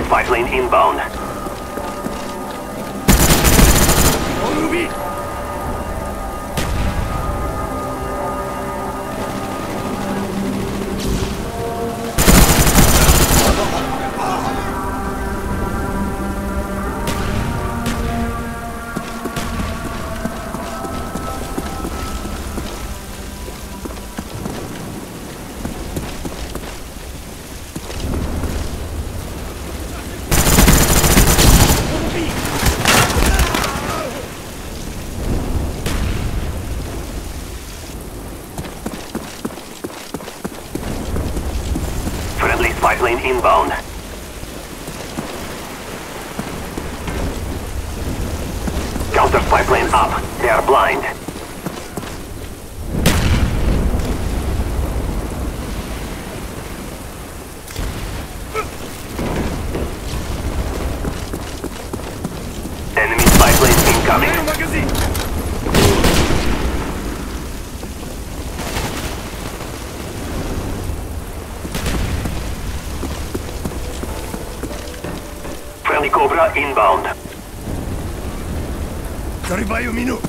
spy plane inbound. Spy plane inbound. Counter spy plane up. They are blind. Enemy spy plane incoming. Friendly Cobra inbound. Зарываю мину.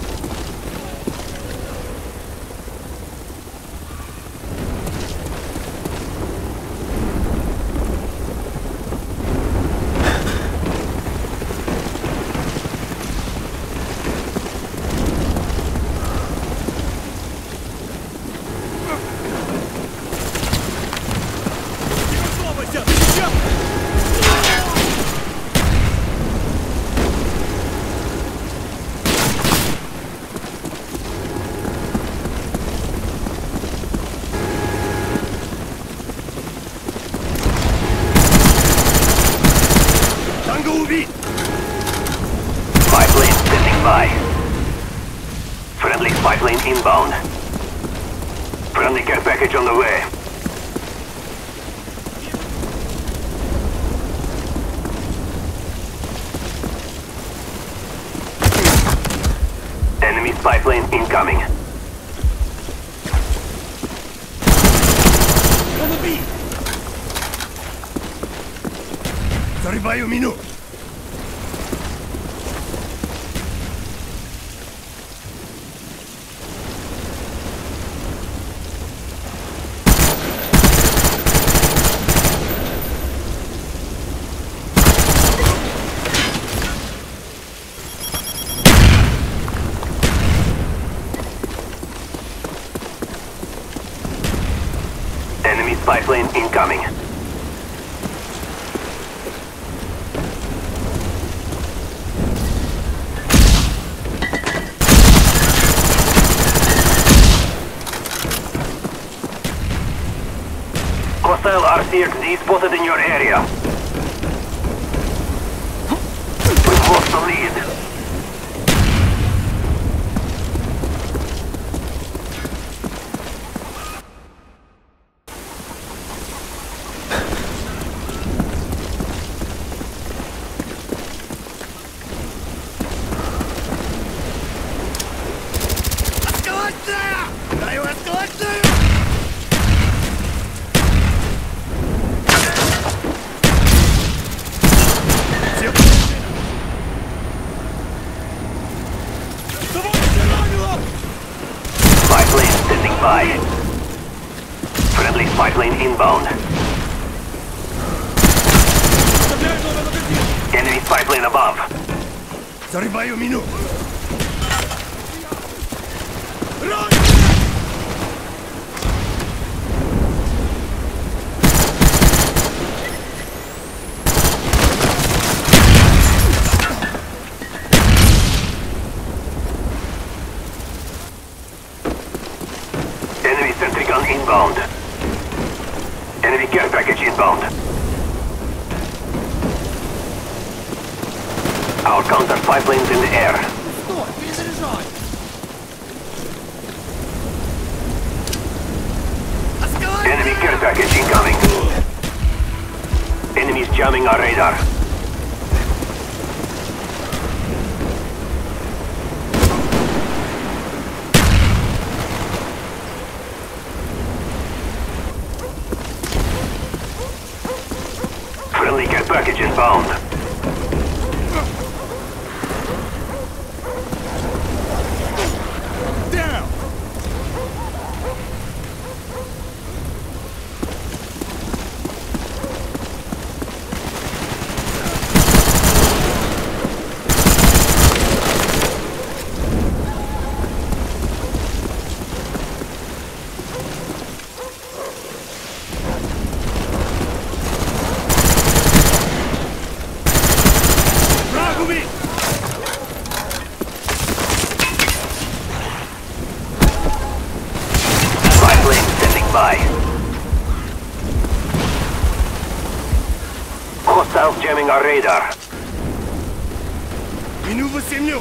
Spy plane standing by. Friendly spy plane inbound. Friendly care package on the way. Enemy spy plane incoming. Зарываю мину. Enemy spy plane incoming. Hostile RCXD spotted in your area. We've lost the lead. Даю эскалацию! Spy plane standing by. Friendly spy plane inbound. Enemy spy plane above. Зарываю мину. Enemy sentry gun inbound. Enemy care package inbound. Our counter spy planes in the air. Стой, перезаряжай! Enemy care package incoming. Enemies jamming our radar. Friendly care package inbound. Down! Враг убит! Spy plane standing by. Hostiles jamming our radar. Минута 7 минут!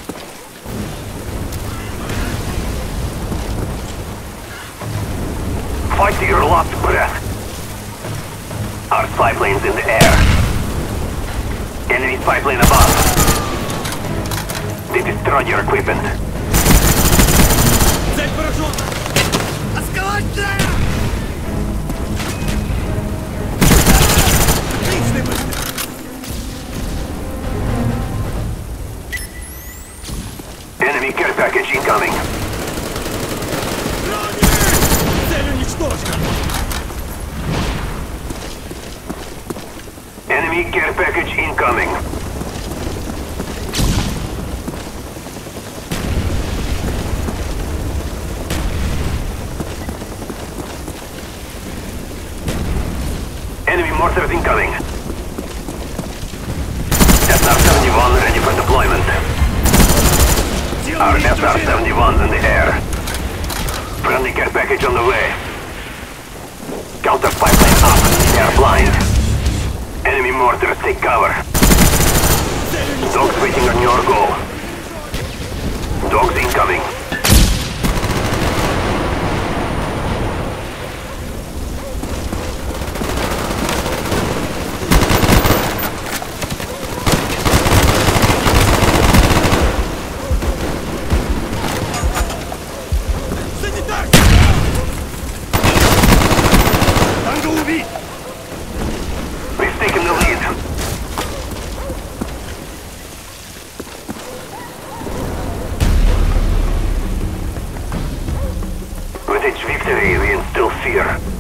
Fight to your last breath. Our spy plane's in the air. Enemy spy plane above. They destroyed your equipment. Цель поражена! Эскалация! Отличный выстрел! Enemy care package incoming. Цель уничтожена! Enemy care package incoming. Enemy mortars incoming. SR-71 ready for deployment. Our SR-71's in the air. Friendly care package on the way. Counter spy plane up. They are blind. Enemy mortars take cover. Dogs waiting on your go. Dogs incoming. Санитар! Танго убит! We've taken the lead. With each victory, we instill fear.